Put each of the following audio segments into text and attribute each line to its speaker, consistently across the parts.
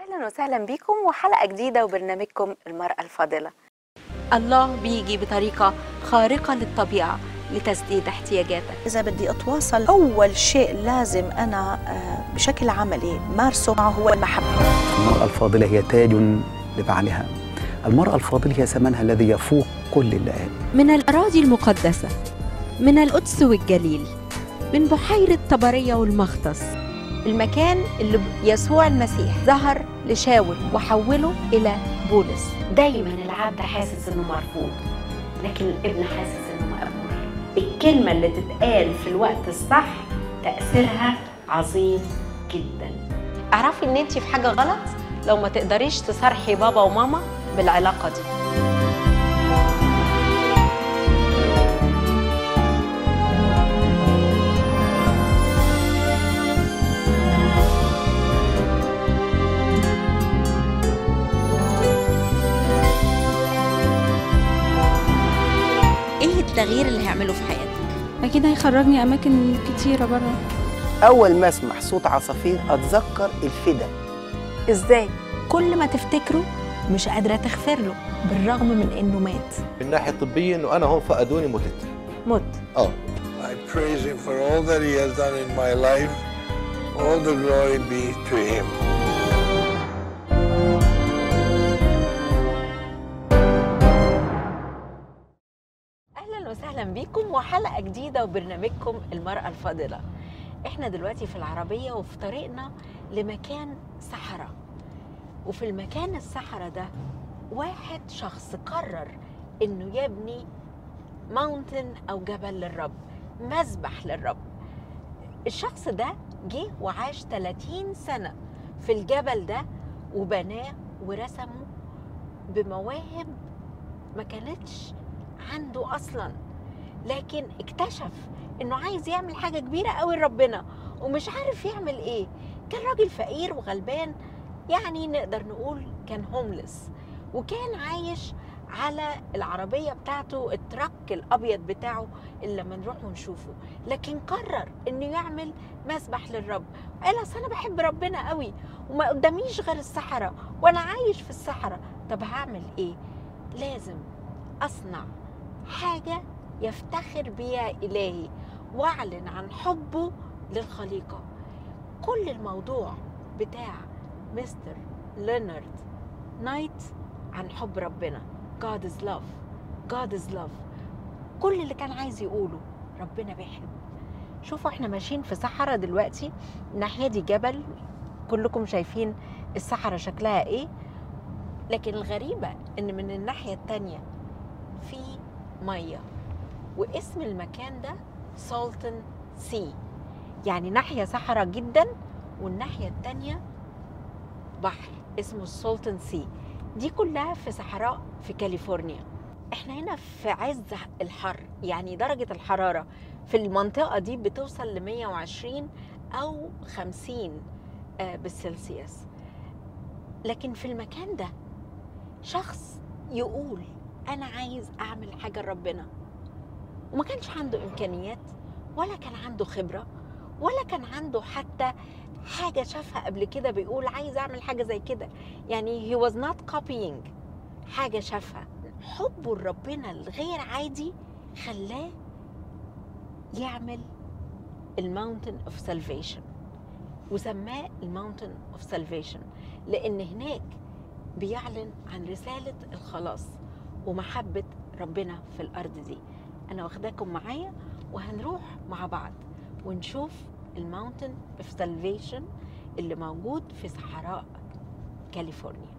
Speaker 1: أهلا وسهلا بكم وحلقة جديدة وبرنامجكم المرأة الفاضلة. الله بيجي بطريقة خارقة للطبيعة لتسديد احتياجاتك.
Speaker 2: إذا بدي أتواصل أول شيء لازم أنا بشكل عملي مارسه معه هو المحبة.
Speaker 3: المرأة الفاضلة هي تاج لبعلها. المرأة الفاضلة هي ثمنها الذي يفوق كل اللئام.
Speaker 4: من الأراضي المقدسة، من القدس والجليل، من بحيرة طبرية والمختص،
Speaker 1: المكان اللي يسوع المسيح ظهر لشاول وحوله إلى بولس.
Speaker 5: دايما العبد حاسس إنه مرفوض، لكن الابن حاسس إنه مقبول. الكلمة اللي تتقال في الوقت الصح تأثيرها عظيم جدا.
Speaker 1: اعرفي إن أنت في حاجة غلط لو ما تقدريش تصارحي بابا وماما بالعلاقة دي.
Speaker 4: إيه التغيير اللي هيعمله في حياتك؟
Speaker 6: أكيد هيخرجني أماكن كتيرة برا.
Speaker 7: أول ما أسمع صوت عصافير أتذكر الفدا.
Speaker 1: إزاي؟
Speaker 4: كل ما تفتكره مش قادرة تغفر له بالرغم من إنه مات.
Speaker 8: من الناحية الطبية إنه أنا هون فقدوني مت.
Speaker 9: I praise him for all that he has done in my life. All the glory be to him.
Speaker 1: أهلا وسهلا بكم وحلقة جديدة وبرنامجكم المرأة الفاضلة. احنا دلوقتي في العربية وفي طريقنا لمكان صحراء، وفي المكان الصحراء ده واحد شخص قرر انه يبني ماونتن او جبل للرب، مذبح للرب. الشخص ده جه وعاش 30 سنة في الجبل ده وبناه ورسمه بمواهب ما كانتش عنده اصلا، لكن اكتشف انه عايز يعمل حاجة كبيرة قوي لربنا ومش عارف يعمل ايه. كان راجل فقير وغلبان، يعني نقدر نقول كان هوملس، وكان عايش على العربية بتاعته، التراك الأبيض بتاعه اللي لما نروح ونشوفه. لكن قرر إنه يعمل مسبح للرب. قال أصل أنا بحب ربنا قوي وما قداميش غير الصحراء وأنا عايش في الصحراء، طب هعمل إيه؟ لازم أصنع حاجة يفتخر بيها إلهي وأعلن عن حبه للخليقة. كل الموضوع بتاع مستر لينارد نايت عن حب ربنا. God is love. God is love. كل اللي كان عايز يقوله ربنا بيحب. شوفوا احنا ماشيين في صحراء دلوقتي، الناحية دي جبل، كلكم شايفين الصحراء شكلها ايه، لكن الغريبة ان من الناحية التانية في مية، واسم المكان ده سولتن سي، يعني ناحية صحراء جدا والناحية التانية بحر اسمه السولتن سي. دي كلها في صحراء في كاليفورنيا. احنا هنا في عز الحر، يعني درجة الحرارة في المنطقة دي بتوصل ل 120 أو 50 بالسلسيوس. لكن في المكان ده شخص يقول أنا عايز أعمل حاجة لربنا، وما كانش عنده إمكانيات ولا كان عنده خبرة ولا كان عنده حتى حاجة شافها قبل كده بيقول عايز أعمل حاجة زي كده. يعني he was not copying حاجة شافها. حبه لربنا الغير عادي خلاه يعمل الماونتن اوف سالفيشن، وسماه الماونتن اوف سالفيشن لأن هناك بيعلن عن رسالة الخلاص ومحبة ربنا في الأرض دي. أنا واخداكم معايا وهنروح مع بعض ونشوف الماونتن اوف سالفيشن اللي موجود في صحراء كاليفورنيا.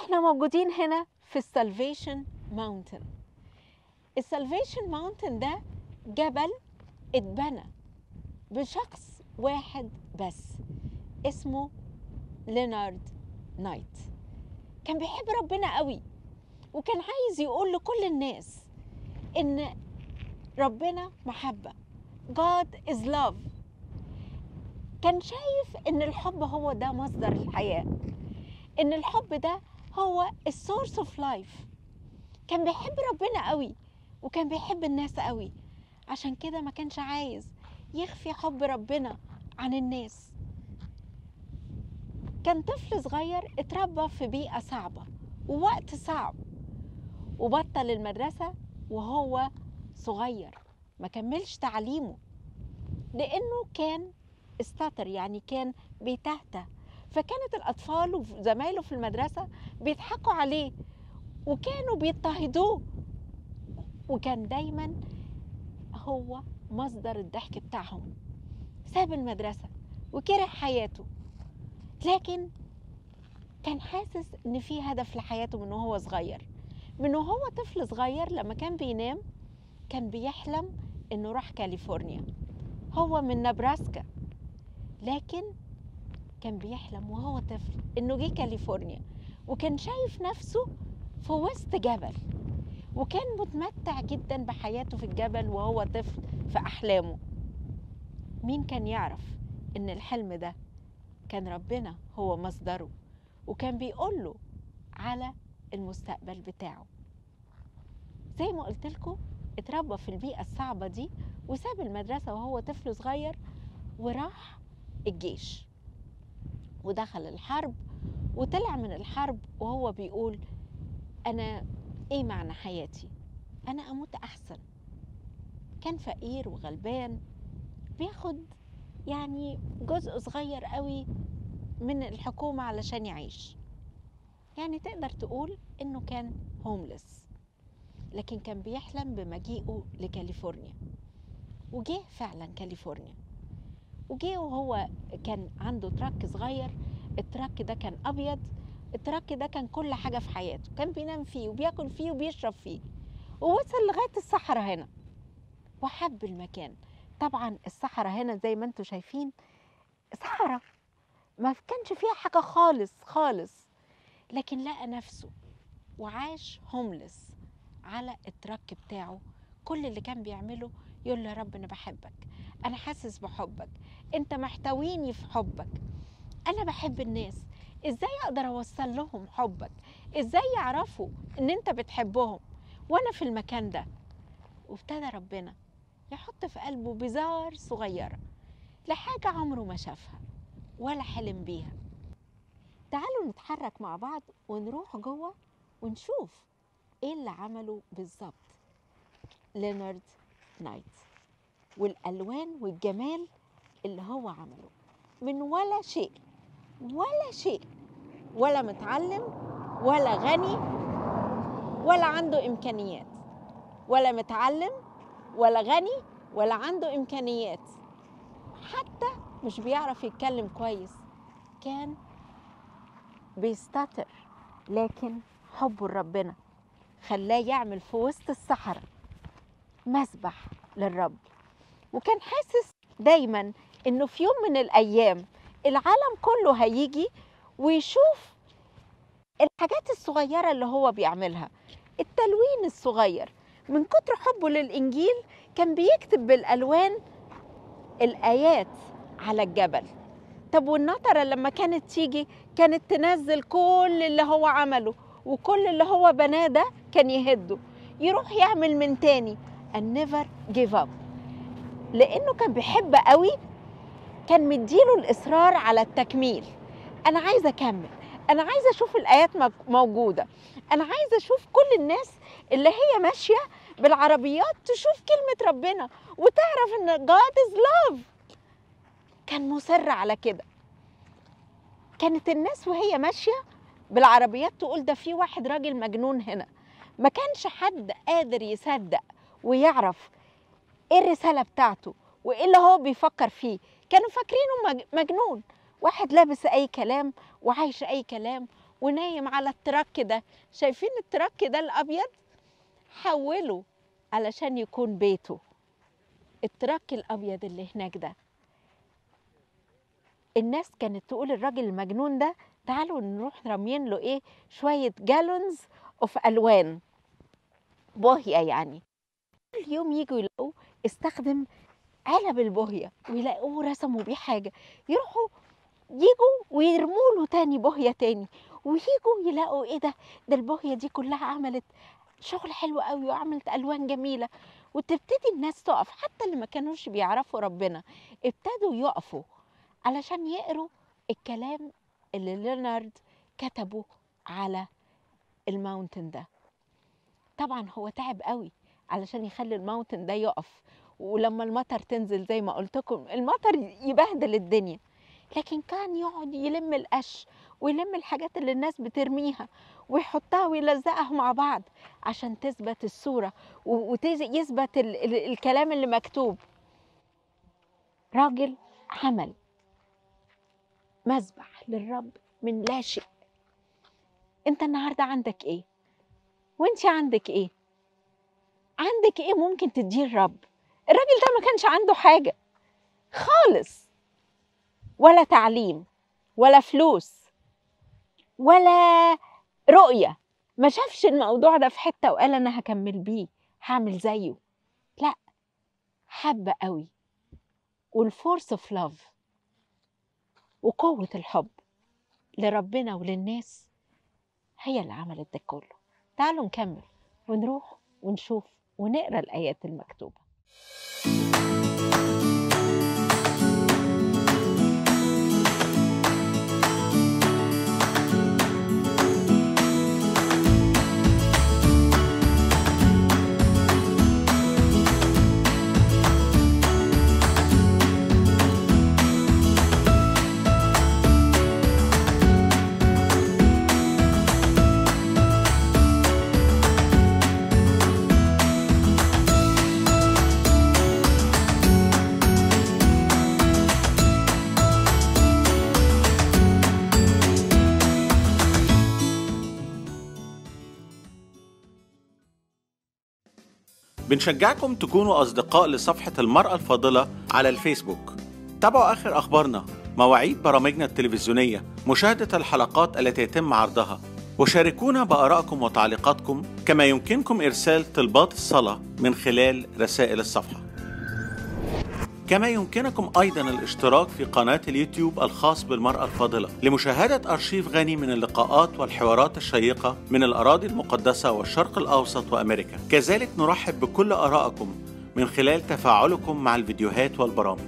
Speaker 1: احنا موجودين هنا في السالفيشن ماونتن. السالفيشن ماونتن ده جبل اتبنى بشخص واحد بس اسمه لينارد نايت. كان بيحب ربنا قوي، وكان عايز يقول لكل الناس ان ربنا محبة. God is love. كان شايف ان الحب هو ده مصدر الحياة، ان الحب ده هو السورس اوف لايف. كان بيحب ربنا قوي وكان بيحب الناس قوي، عشان كده ما كانش عايز يخفي حب ربنا عن الناس. كان طفل صغير اتربى في بيئة صعبة ووقت صعب، وبطل المدرسة وهو صغير، ما كملش تعليمه لأنه كان استتر، يعني كان بيتهته. فكانت الأطفال وزمايله في المدرسة بيضحكوا عليه وكانوا بيضطهدوه، وكان دايما هو مصدر الضحك بتاعهم. ساب المدرسة وكره حياته، لكن كان حاسس ان في هدف لحياته من وهو صغير. من وهو طفل صغير لما كان بينام كان بيحلم انه راح كاليفورنيا. هو من نبراسكا، لكن كان بيحلم وهو طفل انه جه كاليفورنيا، وكان شايف نفسه في وسط جبل، وكان متمتع جدا بحياته في الجبل وهو طفل في احلامه. مين كان يعرف ان الحلم ده كان ربنا هو مصدره، وكان بيقوله على المستقبل بتاعه. زي ما قلت لكم اتربى في البيئة الصعبة دي، وساب المدرسة وهو طفل صغير وراح الجيش ودخل الحرب، وطلع من الحرب وهو بيقول أنا إيه معنى حياتي؟ أنا أموت أحسن. كان فقير وغلبان، بياخد يعني جزء صغير قوي من الحكومة علشان يعيش. يعني تقدر تقول إنه كان هوملس، لكن كان بيحلم بمجيئه لكاليفورنيا. وجه فعلا كاليفورنيا، وجه وهو كان عنده تراك صغير. التراك ده كان أبيض، التراك ده كان كل حاجة في حياته، كان بينام فيه وبياكل فيه وبيشرب فيه، ووصل لغاية الصحراء هنا وحب المكان. طبعا الصحراء هنا زي ما انتم شايفين صحراء ما كانش فيها حاجة خالص خالص، لكن لقى نفسه وعاش هوملس على التراك بتاعه. كل اللي كان بيعمله يقول له يا رب أنا بحبك، أنا حاسس بحبك، أنت محتويني في حبك، أنا بحب الناس، إزاي أقدر أوصل لهم حبك؟ إزاي يعرفوا إن أنت بتحبهم وأنا في المكان ده؟ وابتدى ربنا يحط في قلبه بذار صغيرة لحاجة عمره ما شافها ولا حلم بيها. تعالوا نتحرك مع بعض ونروح جوه ونشوف ايه اللي عمله بالظبط لينارد نايت، والالوان والجمال اللي هو عمله من ولا شيء، ولا شيء، ولا متعلم ولا غني ولا عنده امكانيات، ولا متعلم ولا غني ولا عنده امكانيات، حتى مش بيعرف يتكلم كويس، كان بيستتر، لكن حبه لربنا خلاه يعمل في وسط الصحراء مسبح للرب. وكان حاسس دايما انه في يوم من الايام العالم كله هيجي ويشوف الحاجات الصغيرة اللي هو بيعملها، التلوين الصغير. من كتر حبه للإنجيل كان بيكتب بالألوان الآيات على الجبل. طب والنطرة لما كانت تيجي كانت تنزل كل اللي هو عمله، وكل اللي هو بناه ده كان يهده، يروح يعمل من تاني and never give up. لأنه كان بيحب قوي، كان مديله الإصرار على التكميل. أنا عايزة أكمل، أنا عايزة أشوف الآيات موجودة، أنا عايزة أشوف كل الناس اللي هي ماشية بالعربيات تشوف كلمة ربنا وتعرف إن God is love. كان مصر على كده. كانت الناس وهي ماشية بالعربيات تقول ده في واحد راجل مجنون هنا. ما كانش حد قادر يصدق ويعرف إيه الرسالة بتاعته وإيه اللي هو بيفكر فيه. كانوا فاكرينه مجنون، واحد لابس أي كلام وعايش أي كلام ونايم على التراك ده. شايفين التراك ده الأبيض؟ حوله علشان يكون بيته. التراك الأبيض اللي هناك ده، الناس كانت تقول الراجل المجنون ده تعالوا نروح رامين له ايه شوية جالونز اوف ألوان بوهية يعني. كل يوم يجوا يلاقوا استخدم علب البوهية ويلاقوه رسموا بيه حاجة، يروحوا يجوا ويرموا له تاني بوهية تاني، ويجوا يلاقوا ايه ده البوهية دي كلها عملت شغل حلو قوي وعملت ألوان جميلة. وتبتدي الناس تقف، حتى اللي ما كانوش بيعرفوا ربنا ابتدوا يقفوا علشان يقروا الكلام اللي ليونارد كتبه على الماونتن ده. طبعا هو تعب قوي علشان يخلي الماونتن ده يقف، ولما المطر تنزل زي ما قلت لكم المطر يبهدل الدنيا، لكن كان يقعد يلم القش ويلم الحاجات اللي الناس بترميها ويحطها ويلزقها مع بعض عشان تثبت الصورة ويثبت الكلام اللي مكتوب. راجل عمل مذبح للرب من لا شيء. انت النهارده عندك ايه؟ وانت عندك ايه؟ عندك ايه ممكن تديه الرب؟ الراجل ده ما كانش عنده حاجة خالص، ولا تعليم ولا فلوس ولا رؤية. ما شافش الموضوع ده في حتة وقال أنا هكمل بيه هعمل زيه. لا، حب قوي. والفورس اوف لاف وقوة الحب لربنا وللناس هي اللي عملت ده كله. تعالوا نكمل ونروح ونشوف ونقرأ الآيات المكتوبة.
Speaker 10: بنشجعكم تكونوا أصدقاء لصفحة المرأة الفاضلة على الفيسبوك. تابعوا آخر أخبارنا، مواعيد برامجنا التلفزيونية، مشاهدة الحلقات التي يتم عرضها، وشاركونا بآرائكم وتعليقاتكم. كما يمكنكم إرسال طلبات الصلاة من خلال رسائل الصفحة. كما يمكنكم أيضا الاشتراك في قناة اليوتيوب الخاص بالمرأة الفاضلة لمشاهدة أرشيف غني من اللقاءات والحوارات الشيقة من الأراضي المقدسة والشرق الأوسط وأمريكا. كذلك نرحب بكل آرائكم من خلال تفاعلكم مع الفيديوهات والبرامج.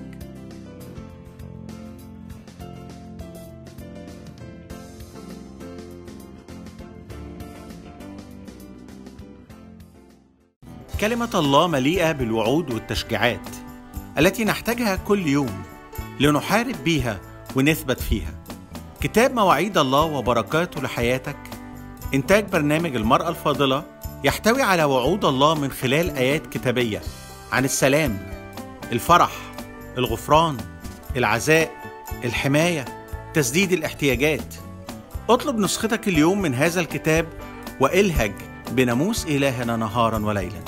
Speaker 10: كلمة الله مليئة بالوعود والتشجيعات التي نحتاجها كل يوم لنحارب بيها ونثبت فيها. كتاب مواعيد الله وبركاته لحياتك، إنتاج برنامج المرأة الفاضلة، يحتوي على وعود الله من خلال آيات كتابية عن السلام، الفرح، الغفران، العزاء، الحماية، تسديد الاحتياجات. اطلب نسختك اليوم من هذا الكتاب وإلهج بناموس إلهنا نهارا وليلا.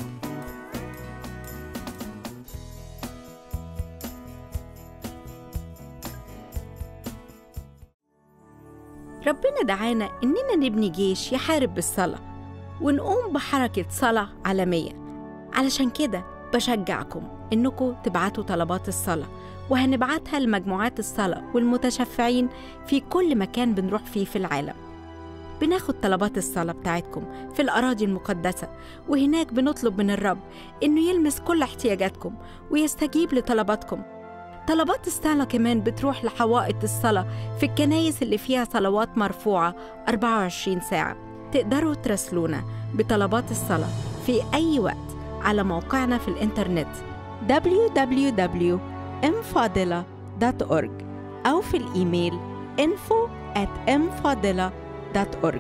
Speaker 4: ربنا دعانا إننا نبني جيش يحارب بالصلاة ونقوم بحركة صلاة عالمية. علشان كده بشجعكم إنكم تبعتوا طلبات الصلاة، وهنبعتها لمجموعات الصلاة والمتشفعين في كل مكان بنروح فيه في العالم. بناخد طلبات الصلاة بتاعتكم في الأراضي المقدسة، وهناك بنطلب من الرب إنه يلمس كل احتياجاتكم ويستجيب لطلباتكم. طلبات الصلاة كمان بتروح لحوائط الصلاة في الكنايس اللي فيها صلوات مرفوعة 24 ساعة. تقدروا تراسلونا بطلبات الصلاة في أي وقت على موقعنا في الإنترنت www.mfadila.org أو في الإيميل info@mfadila.org.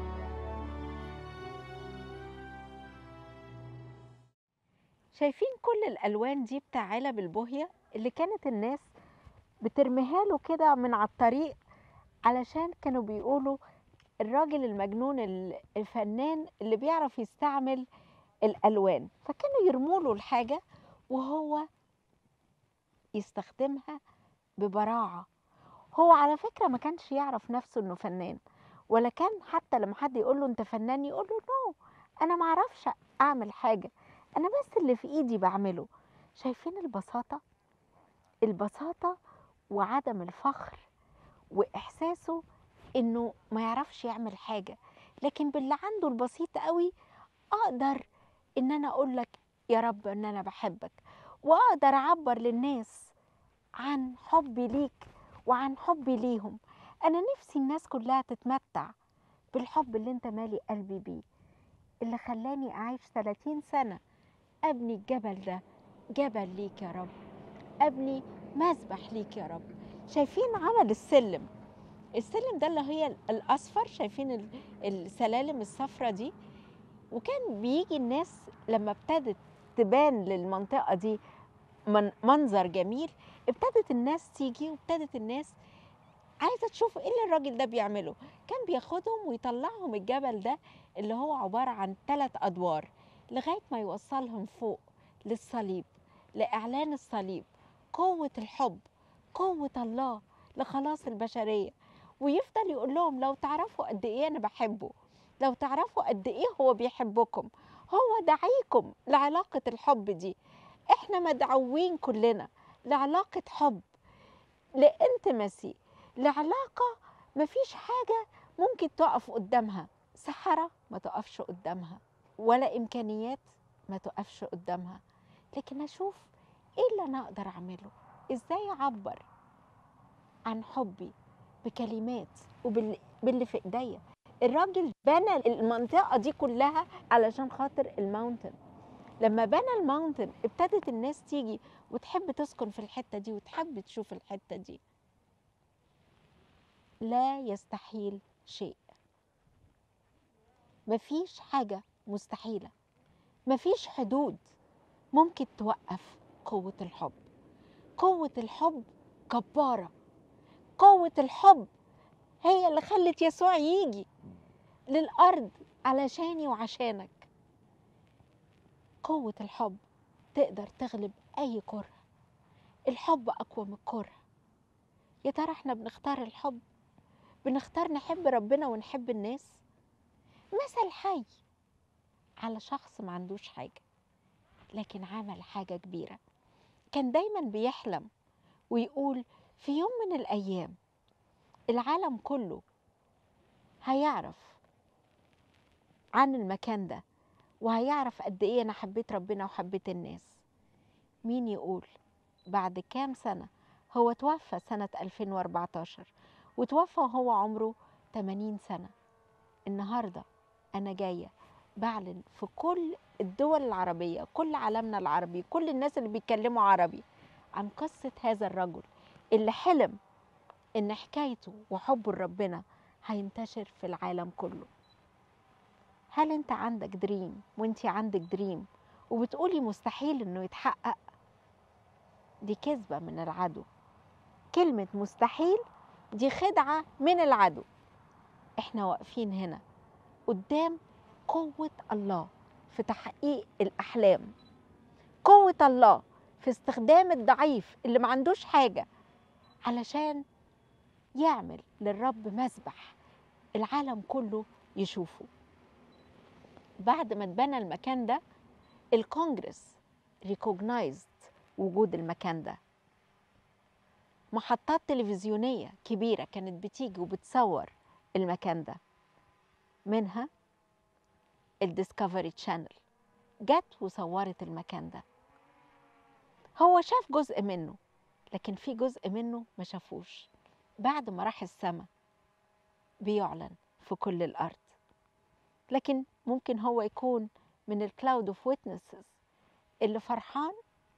Speaker 1: شايفين كل كل الالوان دي بتاع علب البوهيه اللي كانت الناس بترميها له كده من على الطريق، علشان كانوا بيقولوا الراجل المجنون الفنان اللي بيعرف يستعمل الالوان، فكانوا يرموا له الحاجه وهو يستخدمها ببراعه. هو على فكره ما كانش يعرف نفسه انه فنان، ولا كان حتى لما حد يقول له انت فنان يقول له نو، انا ما اعرفش اعمل حاجه، انا بس اللي في ايدي بعمله. شايفين البساطه؟ البساطه وعدم الفخر واحساسه انه ما يعرفش يعمل حاجه، لكن باللي عنده البسيط قوي اقدر ان انا اقول لك يا رب ان انا بحبك، واقدر اعبر للناس عن حبي ليك وعن حبي ليهم. انا نفسي الناس كلها تتمتع بالحب اللي انت مالي قلبي بيه، اللي خلاني اعيش 30 سنه ابني الجبل ده جبل ليك يا رب، ابني مسبح ليك يا رب. شايفين عمل السلم ده اللي هي الاصفر، شايفين السلالم الصفرة دي؟ وكان بيجي الناس لما ابتدت تبان للمنطقة دي منظر جميل، ابتدت الناس تيجي وابتدت الناس عايزة تشوف ايه اللي الراجل ده بيعمله. كان بياخدهم ويطلعهم الجبل ده اللي هو عبارة عن 3 أدوار لغاية ما يوصلهم فوق للصليب، لإعلان الصليب، قوة الحب، قوة الله لخلاص البشرية. ويفضل يقول لهم لو تعرفوا قد ايه انا بحبه، لو تعرفوا قد ايه هو بيحبكم، هو دعيكم لعلاقة الحب دي. احنا مدعوين كلنا لعلاقة حب، لانتمسي، لعلاقة مفيش حاجة ممكن تقف قدامها، سحرة ما تقفش قدامها، ولا إمكانيات ما تقفش قدامها. لكن أشوف إيه اللي أنا أقدر أعمله، إزاي أعبر عن حبي بكلمات وباللي في إيديا. الراجل بنى المنطقة دي كلها علشان خاطر الماونتن. لما بنى الماونتن ابتدت الناس تيجي وتحب تسكن في الحتة دي وتحب تشوف الحتة دي. لا يستحيل شيء، مفيش حاجة مستحيلة، مفيش حدود ممكن توقف قوة الحب. قوة الحب جبارة، قوة الحب هي اللي خلت يسوع يجي للأرض علشاني وعشانك. قوة الحب تقدر تغلب أي كره، الحب أقوى من الكره. يا ترى احنا بنختار الحب؟ بنختار نحب ربنا ونحب الناس؟ مثل حي على شخص ما عندوش حاجة لكن عمل حاجة كبيرة. كان دايما بيحلم ويقول في يوم من الأيام العالم كله هيعرف عن المكان ده، وهيعرف قد إيه أنا حبيت ربنا وحبيت الناس. مين يقول بعد كام سنة؟ هو توفى سنة 2014 وتوفى وهو عمره 80 سنة. النهاردة أنا جاية بعلن في كل الدول العربية، كل عالمنا العربي، كل الناس اللي بيتكلموا عربي عن قصة هذا الرجل اللي حلم إن حكايته وحبه لربنا هينتشر في العالم كله. هل أنت عندك دريم وأنتي عندك دريم وبتقولي مستحيل إنه يتحقق؟ دي كذبة من العدو. كلمة مستحيل دي خدعة من العدو. إحنا واقفين هنا قدام قوة الله في تحقيق الأحلام، قوة الله في استخدام الضعيف اللي ما عندوش حاجة علشان يعمل للرب مسبح العالم كله يشوفه. بعد ما اتبنى المكان ده الكونجرس ريكوجنايزد وجود المكان ده. محطات تلفزيونية كبيرة كانت بتيجي وبتصور المكان ده، منها الديسكفري تشانل جت وصورت المكان ده. هو شاف جزء منه لكن في جزء منه ما شافوش. بعد ما راح السما بيعلن في كل الأرض. لكن ممكن هو يكون من الكلاود اوف ويتنسز اللي فرحان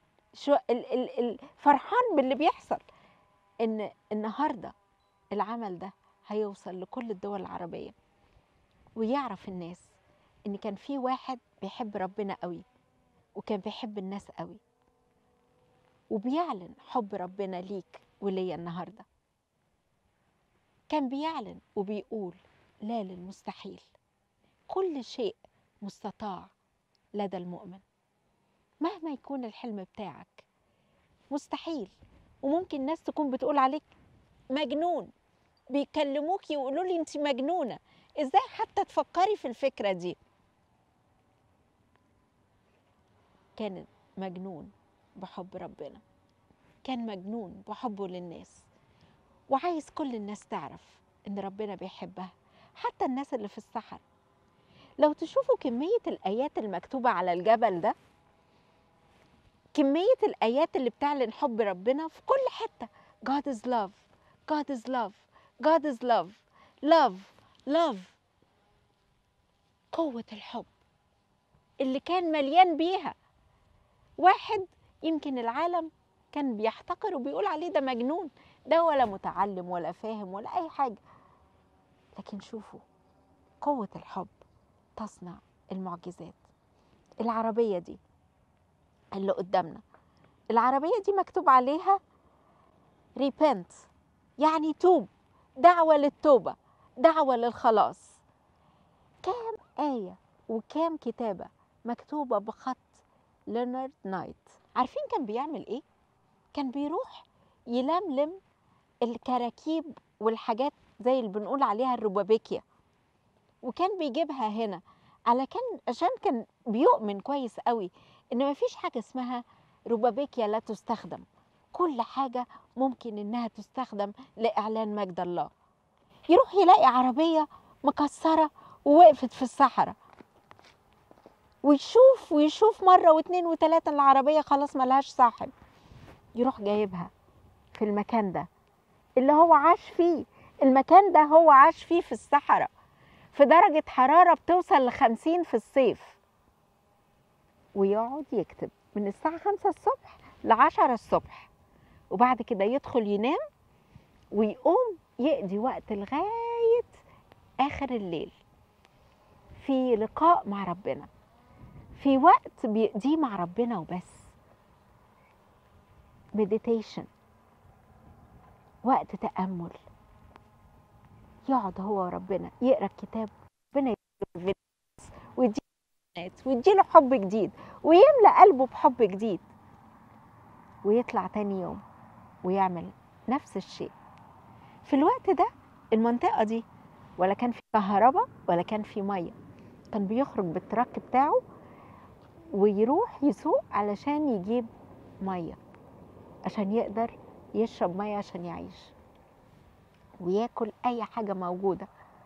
Speaker 1: فرحان باللي بيحصل، ان النهارده العمل ده هيوصل لكل الدول العربية، ويعرف الناس ان كان في واحد بيحب ربنا قوي وكان بيحب الناس قوي وبيعلن حب ربنا ليك وليا النهارده. كان بيعلن وبيقول لا للمستحيل، كل شيء مستطاع لدى المؤمن. مهما يكون الحلم بتاعك مستحيل، وممكن ناس تكون بتقول عليك مجنون، بيكلموك يقولوا لي انت مجنونه، ازاي حتى تفكري في الفكره دي؟ كان مجنون بحب ربنا، كان مجنون بحبه للناس، وعايز كل الناس تعرف ان ربنا بيحبها، حتى الناس اللي في الصحراء. لو تشوفوا كمية الآيات المكتوبة على الجبل ده، كمية الآيات اللي بتعلن حب ربنا في كل حتة. God is love, God is love, God is love, love, love. قوة الحب اللي كان مليان بيها. واحد يمكن العالم كان بيحتقر وبيقول عليه ده مجنون، ده ولا متعلم ولا فاهم ولا أي حاجة. لكن شوفوا قوة الحب تصنع المعجزات. العربية دي اللي قدامنا، العربية دي مكتوب عليها repent، يعني توب، دعوة للتوبة، دعوة للخلاص. كام آية وكام كتابة مكتوبة بخط ليونارد نايت. عارفين كان بيعمل إيه؟ كان بيروح يلملم الكراكيب والحاجات زي اللي بنقول عليها الربابيكيا، وكان بيجيبها هنا عشان كان بيؤمن كويس قوي ان مفيش حاجه اسمها ربابيكيا لا تستخدم. كل حاجه ممكن انها تستخدم لاعلان مجد الله. يروح يلاقي عربيه مكسره ووقفت في الصحراء، ويشوف مره واثنين وثلاثه العربيه خلاص ملهاش صاحب، يروح جايبها في المكان ده اللي هو عاش فيه. المكان ده هو عاش فيه في الصحراء في درجة حرارة بتوصل ل50 في الصيف، ويقعد يكتب من الساعة 5 الصبح ل10 الصبح، وبعد كده يدخل ينام ويقوم يقضي وقت لغاية آخر الليل في لقاء مع ربنا، في وقت بيقضيه مع ربنا وبس. meditation، وقت تأمل، يقعد هو وربنا يقرأ الكتاب، ربنا ويديله حب جديد ويملأ قلبه بحب جديد، ويطلع تاني يوم ويعمل نفس الشيء. في الوقت ده المنطقة دي ولا كان في كهرباء ولا كان في مية، كان بيخرج بالتراك بتاعه ويروح يسوق علشان يجيب مية عشان يقدر يشرب مية عشان يعيش، وياكل أي حاجة موجودة،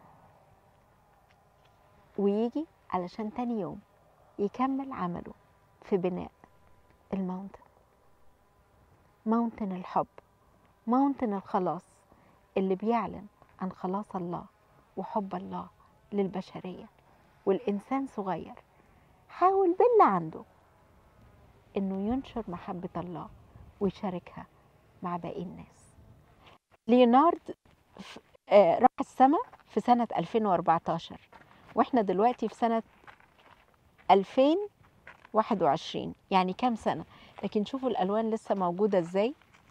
Speaker 1: ويجي علشان تاني يوم يكمل عمله في بناء الماونتن، ماونتن الحب، ماونتن الخلاص اللي بيعلن عن خلاص الله وحب الله للبشرية. والإنسان صغير حاول باللي عنده إنه ينشر محبة الله ويشاركها مع باقي الناس. ليونارد راح السماء في سنة 2014، وإحنا دلوقتي في سنة 2021، يعني كام سنة، لكن شوفوا الألوان لسه موجودة إزاي.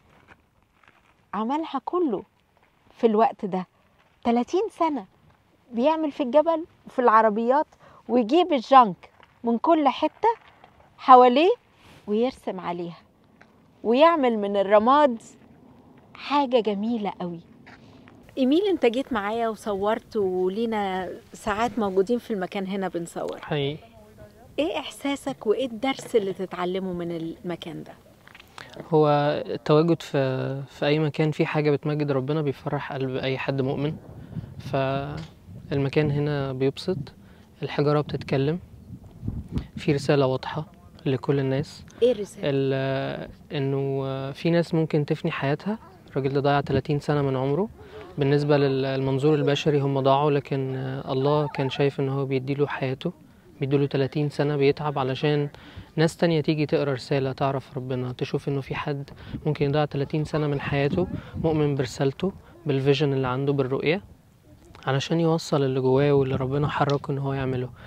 Speaker 1: عملها كله في الوقت ده، 30 سنة بيعمل في الجبل وفي العربيات، ويجيب الجنك من كل حتة حواليه ويرسم عليها ويعمل من الرماد حاجة جميلة قوي. إيميل، انت جيت معايا وصورت، ولينا ساعات موجودين في المكان هنا بنصور
Speaker 11: حقيقي.
Speaker 1: ايه احساسك وايه الدرس اللي تتعلمه من المكان ده؟
Speaker 11: هو التواجد في اي مكان فيه حاجة بتمجد ربنا بيفرح قلب اي حد مؤمن. فالمكان هنا بيبسط، الحجارة بتتكلم، في رسالة واضحة لكل الناس.
Speaker 1: ايه الرسالة؟
Speaker 11: انه في ناس ممكن تفني حياتها. الراجل ده ضيع 30 سنة من عمره، بالنسبة للمنظور البشري هم ضاعوا، لكن الله كان شايف ان هو بيديله حياته، بيديله 30 سنة بيتعب علشان ناس تانية تيجي تقرأ رسالة تعرف ربنا، تشوف انه في حد ممكن يضيع 30 سنة من حياته مؤمن برسالته، بالفيجن اللي عنده، بالرؤية، علشان يوصل اللي جواه واللي ربنا حركه ان هو يعمله.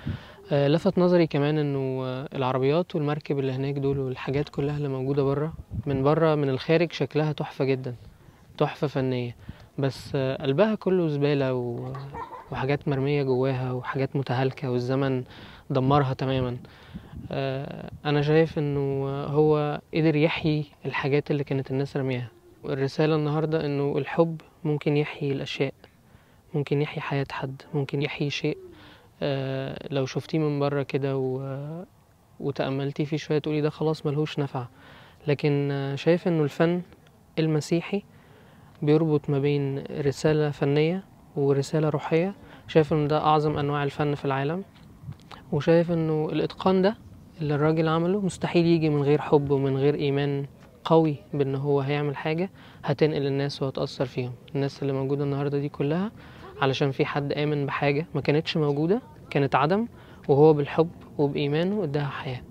Speaker 11: لفت نظري كمان انه العربيات والمركب اللي هناك دول والحاجات كلها اللي موجودة بره من الخارج شكلها تحفة جدا، تحفة فنية، بس قلبها كله زبالة وحاجات مرمية جواها وحاجات متهالكة والزمن دمرها تماما. أنا شايف إنه هو قدر يحيي الحاجات اللي كانت الناس رميها. الرسالة النهاردة إنه الحب ممكن يحيي الأشياء، ممكن يحيي حياة حد، ممكن يحيي شيء لو شفتيه من بره كده وتأملتي فيه شوية تقولي ده خلاص ملهوش نفع. لكن شايف إنه الفن المسيحي بيربط ما بين رسالة فنية ورسالة روحية. شايف إنه ده أعظم أنواع الفن في العالم، وشايف إنه الإتقان ده اللي الراجل عمله مستحيل يجي من غير حب ومن غير إيمان قوي بأنه هو هيعمل حاجة هتنقل الناس وهتأثر فيهم. الناس اللي موجودة النهاردة دي كلها علشان في حد آمن بحاجة ما كانتش موجودة، كانت عدم، وهو بالحب وبإيمانه اداها حياة.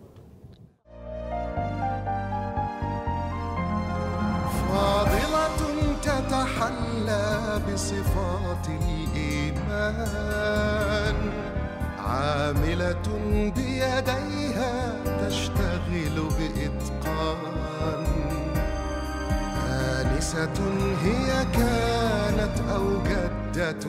Speaker 12: فاضلة تتحلى بصفات الإيمان، عاملة بيديها تشتغل بإتقان، آنسة هي كانت أو جدة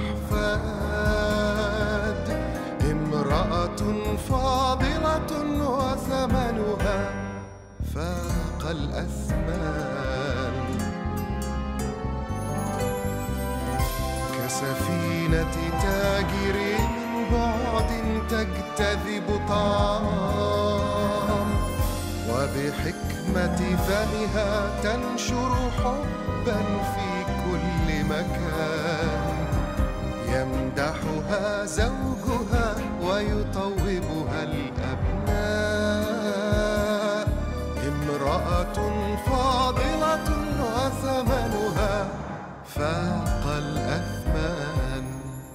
Speaker 12: أحفاد، امرأة فاضلة وثمنها فاق الأثمان، كسفينة تاجر من بعد تجتذب طعام، وبحكمة فمها تنشر حبا في كل مكان، يمدحها زوجها ويطوبها الأبناء، امرأة فاضلة وثمنها فاق الأثمان.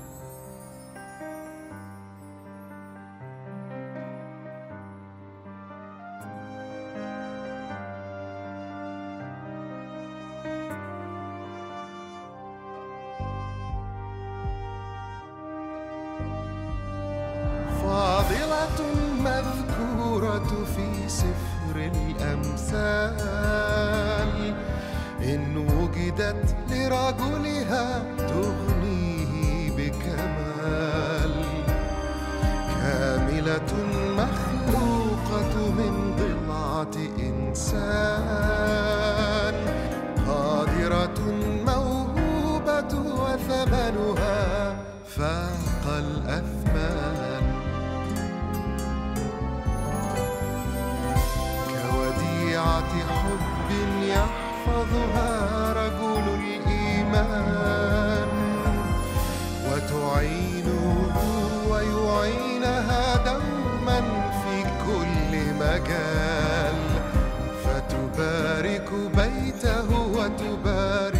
Speaker 12: فاضلة مذكورة في سفر الأمثال، إن وجدت لرجلها تغنيه بكمال، كاملة مخلوقة من ضلعة إنسان، قادرة موهوبة وثمنها فاق الأثمان، كوديعة حب يحفظها رجل الإيمان، وتعينه ويعينها دوما في كل مجال، فتبارك بيته وتبارك